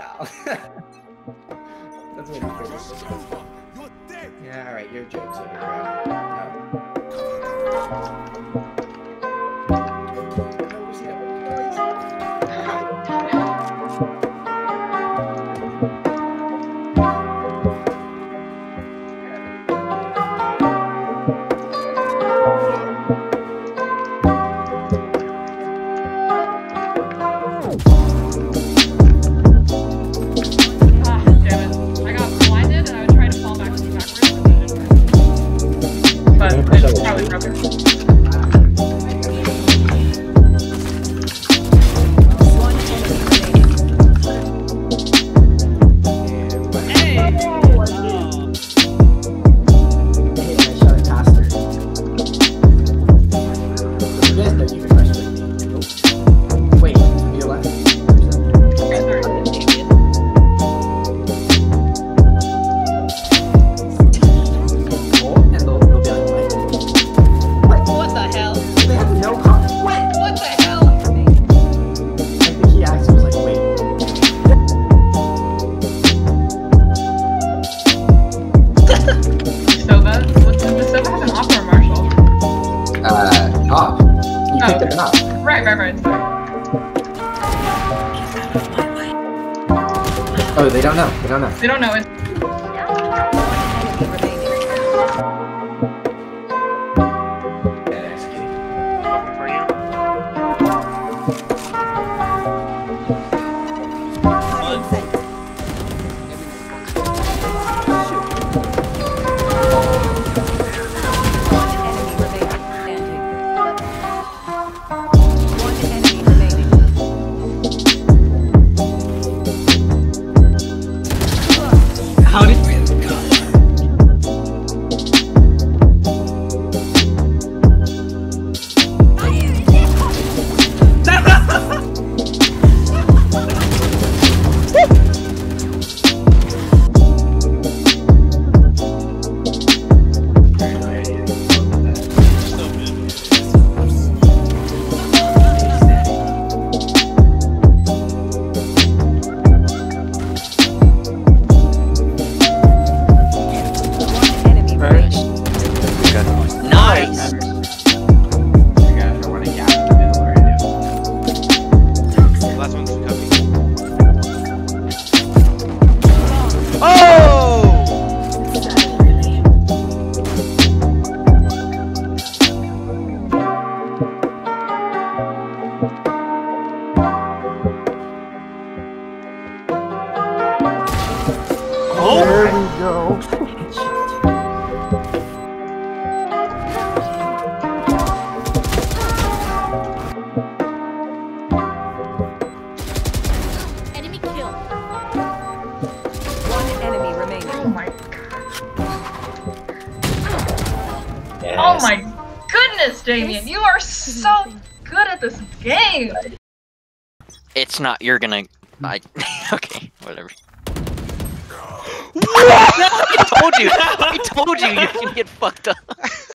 y'all. That's one of my favorites. Yeah, alright, your joke's over, bro. No. Oh, they don't know. They don't know. They don't know it. How did we There we go. Enemy kill. One enemy remaining. Oh my god. Yes. Oh my goodness, Damien, you are so good at this game. It's not. You're gonna. Okay, whatever. I told you. I told you. You're gonna get fucked up.